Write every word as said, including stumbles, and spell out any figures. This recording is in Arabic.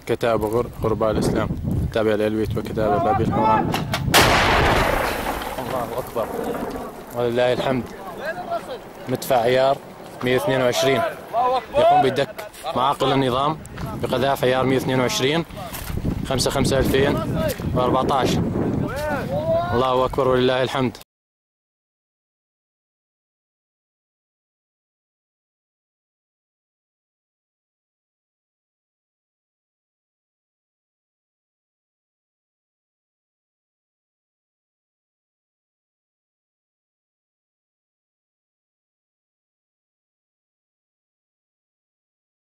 كتاب غرباء الإسلام تابع للبيت وكتابة باب الحوران. الله أكبر ولله الحمد. مدفع عيار مئة واثنين وعشرين يقوم بدك معاقل النظام بقذائف عيار مئة واثنين وعشرين خمسة خمسة ألفين وأربعة عشر. الله أكبر ولله الحمد.